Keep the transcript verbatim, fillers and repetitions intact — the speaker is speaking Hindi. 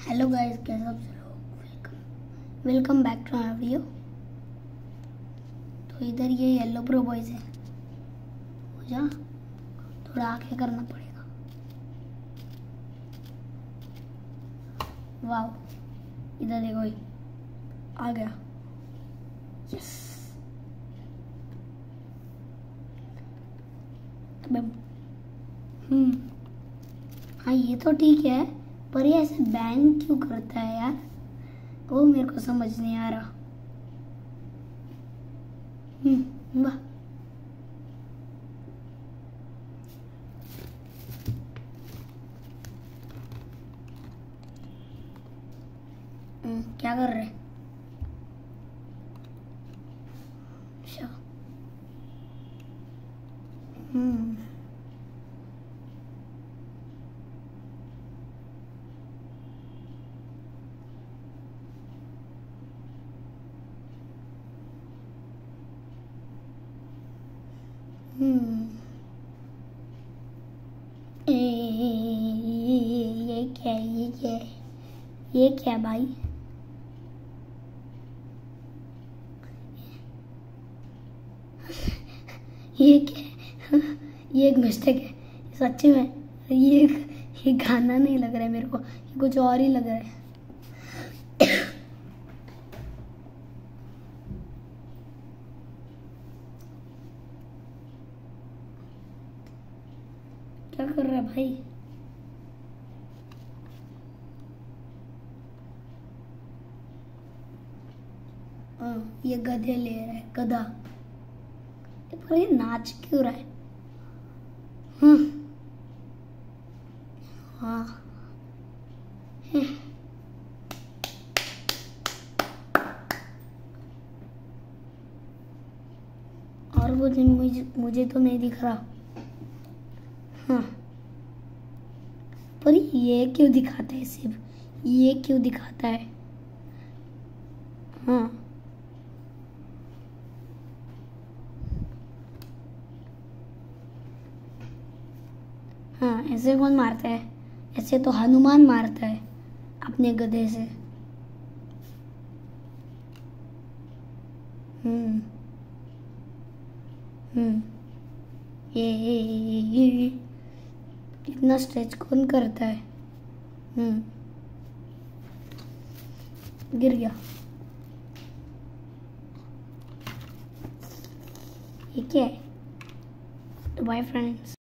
हेलो गाइस, कैसे आप लोग। Welcome welcome back to our video. तो इधर ये येलो प्रो बॉयज है। हो जा, थोड़ा आगे करना पड़ेगा। वाओ, इधर देखो, ये आ गया। यस, हम्म हाँ ये तो ठीक है, पर ये ऐसे बैंग क्यों करता है यार, वो मेरे को समझ नहीं आ रहा। हम्म वाह, क्या कर रहे हैं? अच्छा, हम्म हम्म ए, ये क्या है? ये क्या है? ये क्या है भाई? ये क्या है? ये एक मिस्टेक है सच्ची में। ये ये गाना नहीं लग रहा है मेरे को, ये कुछ और ही लग रहा है। क्या कर रहा है भाई? हाँ, ये गधे ले रहा है, गधा। पर ये नाच क्यों रहा है? हम्म हाँ, और वो दिन मुझे मुझे तो नहीं दिख रहा। हाँ, पर ये क्यों दिखाता है? सिर्फ ये क्यों दिखाता है? हाँ हाँ, ऐसे कौन मारता है? ऐसे तो हनुमान मारता है अपने गधे से। हम्म हम्म ये, ये, ये, ये, ये इतना स्ट्रेच कौन करता है? हम्म गिर गया। ये क्या है? तो बाय फ्रेंड्स।